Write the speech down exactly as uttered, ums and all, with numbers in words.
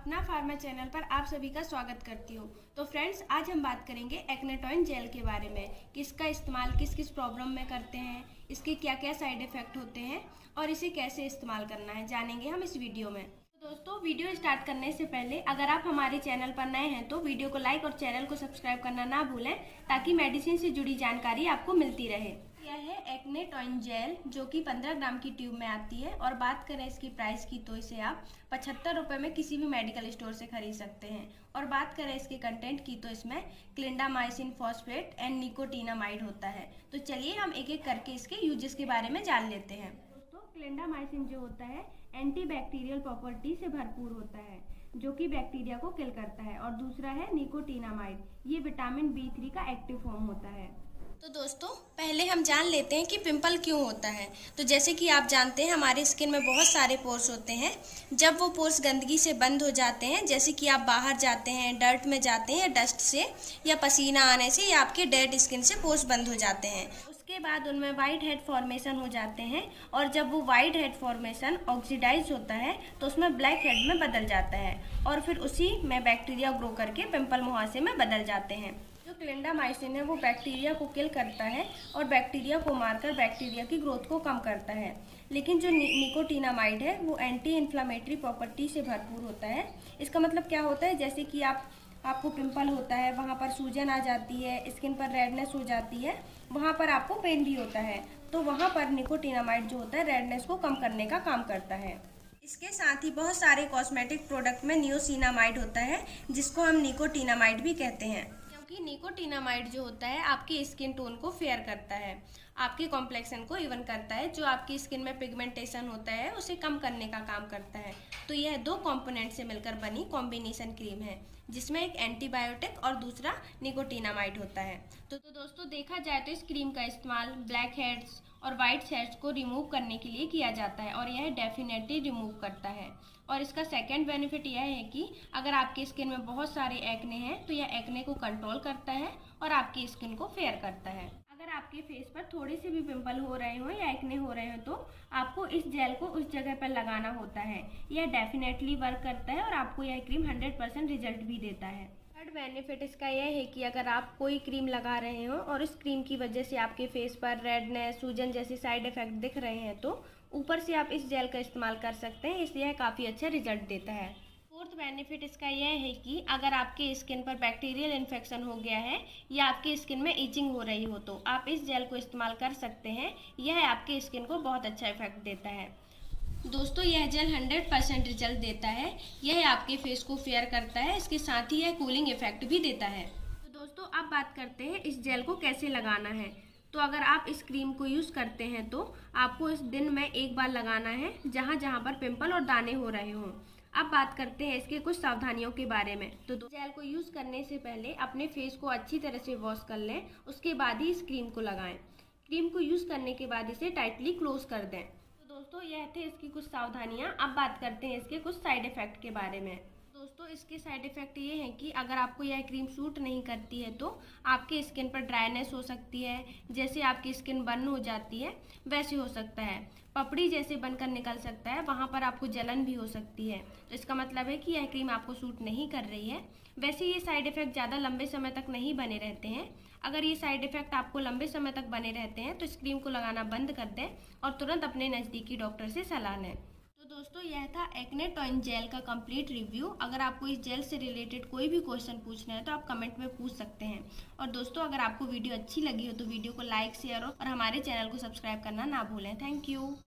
अपना pharma channel पर आप सभी का स्वागत करती हूँ। तो फ्रेंड्स, आज हम बात करेंगे एक्नेटॉइन जेल के बारे में कि इसका इस्तेमाल किस किस प्रॉब्लम में करते हैं, इसके क्या क्या साइड इफ़ेक्ट होते हैं और इसे कैसे इस्तेमाल करना है, जानेंगे हम इस वीडियो में। तो दोस्तों, वीडियो स्टार्ट करने से पहले अगर आप हमारे चैनल पर नए हैं तो वीडियो को लाइक और चैनल को सब्सक्राइब करना ना भूलें ताकि मेडिसिन से जुड़ी जानकारी आपको मिलती रहे। यह है एक्नेटॉइन जेल जो कि पंद्रह ग्राम की ट्यूब में आती है और बात करें इसकी प्राइस की तो इसे आप पचहत्तर रुपये में किसी भी मेडिकल स्टोर से खरीद सकते हैं। और बात करें इसके कंटेंट की तो इसमें क्लिंडामाइसिन फॉस्फेट एंड निकोटिनामाइड होता है। तो चलिए हम एक एक करके इसके यूजेस के बारे में जान लेते हैं। दोस्तों, क्लिंडामाइसिन जो होता है एंटीबैक्टीरियल प्रॉपर्टी से भरपूर होता है जो कि बैक्टीरिया को किल करता है। और दूसरा है निकोटिनामाइड, ये विटामिन बी थ्री का एक्टिव फॉर्म होता है। तो दोस्तों, पहले हम जान लेते हैं कि पिंपल क्यों होता है। तो जैसे कि आप जानते हैं हमारे स्किन में बहुत सारे पोर्स होते हैं। जब वो पोर्स गंदगी से बंद हो जाते हैं, जैसे कि आप बाहर जाते हैं, डर्ट में जाते हैं, डस्ट से या पसीना आने से या आपके डेड स्किन से पोर्स बंद हो जाते हैं, उसके बाद उनमें वाइट हेड फॉर्मेशन हो जाते हैं। और जब वो वाइट हेड फॉर्मेशन ऑक्सीडाइज होता है तो उसमें ब्लैक हेड में बदल जाता है और फिर उसी में बैक्टीरिया ग्रो करके पिंपल मुहासे में बदल जाते हैं। जो क्लिंडामाइसिन है वो बैक्टीरिया को किल करता है और बैक्टीरिया को मारकर बैक्टीरिया की ग्रोथ को कम करता है। लेकिन जो नि, निकोटिनामाइड है वो एंटी इन्फ्लामेटरी प्रॉपर्टी से भरपूर होता है। इसका मतलब क्या होता है, जैसे कि आप आपको पिंपल होता है, वहाँ पर सूजन आ जाती है, स्किन पर रेडनेस हो जाती है, वहाँ पर आपको पेन भी होता है, तो वहाँ पर निकोटिनामाइड जो होता है रेडनेस को कम करने का काम करता है। इसके साथ ही बहुत सारे कॉस्मेटिक प्रोडक्ट में नियोसिनामाइड होता है जिसको हम निकोटिनामाइड भी कहते हैं, क्योंकि निकोटिनामाइड जो होता है आपकी स्किन टोन को फेयर करता है, आपके कॉम्प्लेक्शन को इवन करता है, जो आपकी स्किन में पिगमेंटेशन होता है उसे कम करने का काम करता है। तो यह दो कंपोनेंट से मिलकर बनी कॉम्बिनेशन क्रीम है जिसमें एक एंटीबायोटिक और दूसरा निकोटिनामाइड होता है। तो, तो दोस्तों, देखा जाए तो इस क्रीम का इस्तेमाल ब्लैक हेड्स और वाइट हेड्स को रिमूव करने के लिए किया जाता है और यह डेफिनेटली रिमूव करता है। और इसका सेकंड बेनिफिट यह है कि अगर आपकी स्किन में बहुत सारे एक्ने हैं तो यह एक्ने को कंट्रोल करता है और आपकी स्किन को फेयर करता है। अगर आपके फेस पर थोड़े से भी पिंपल हो रहे हो या एक्ने हो रहे हो तो आपको इस जेल को उस जगह पर लगाना होता है। यह डेफिनेटली वर्क करता है और आपको यह क्रीम हंड्रेड परसेंट रिजल्ट भी देता है। थर्ड बेनिफिट इसका यह है कि अगर आप कोई क्रीम लगा रहे हो और इस क्रीम की वजह से आपके फेस पर रेडनेस, सूजन जैसे साइड इफेक्ट दिख रहे हैं तो ऊपर से आप इस जेल का इस्तेमाल कर सकते हैं, इसलिए यह काफ़ी अच्छा रिजल्ट देता है। फोर्थ बेनिफिट इसका यह है कि अगर आपके स्किन पर बैक्टीरियल इन्फेक्शन हो गया है या आपकी स्किन में इचिंग हो रही हो तो आप इस जेल को इस्तेमाल कर सकते हैं। यह आपकी स्किन को बहुत अच्छा इफेक्ट देता है। दोस्तों, यह जेल हंड्रेड परसेंट रिजल्ट देता है। यह आपके फेस को फेयर करता है, इसके साथ ही यह कूलिंग इफेक्ट भी देता है। तो दोस्तों, अब बात करते हैं इस जेल को कैसे लगाना है। तो अगर आप इस क्रीम को यूज़ करते हैं तो आपको इस दिन में एक बार लगाना है जहाँ जहाँ पर पिंपल और दाने हो रहे हों। अब बात करते हैं इसके कुछ सावधानियों के बारे में। तो जेल को यूज़ करने से पहले अपने फेस को अच्छी तरह से वॉश कर लें, उसके बाद ही इस क्रीम को लगाएं। क्रीम को यूज़ करने के बाद इसे टाइटली क्लोज कर दें। तो दोस्तों, यह थे इसकी कुछ सावधानियाँ। अब बात करते हैं इसके कुछ साइड इफ़ेक्ट के बारे में। दोस्तों, इसके साइड इफ़ेक्ट ये हैं कि अगर आपको यह क्रीम सूट नहीं करती है तो आपके स्किन पर ड्राइनेस हो सकती है, जैसे आपकी स्किन बर्न हो जाती है वैसे हो सकता है, पपड़ी जैसे बनकर निकल सकता है, वहाँ पर आपको जलन भी हो सकती है। तो इसका मतलब है कि यह क्रीम आपको सूट नहीं कर रही है। वैसे ये साइड इफ़ेक्ट ज़्यादा लंबे समय तक नहीं बने रहते हैं। अगर ये साइड इफ़ेक्ट आपको लंबे समय तक बने रहते हैं तो इस क्रीम को लगाना बंद कर दें और तुरंत अपने नज़दीकी डॉक्टर से सलाह लें। तो दोस्तों, यह था एक्नेटॉइन जेल का कंप्लीट रिव्यू। अगर आपको इस जेल से रिलेटेड कोई भी क्वेश्चन पूछना है तो आप कमेंट में पूछ सकते हैं। और दोस्तों, अगर आपको वीडियो अच्छी लगी हो तो वीडियो को लाइक, शेयर और हमारे चैनल को सब्सक्राइब करना ना भूलें। Thank you.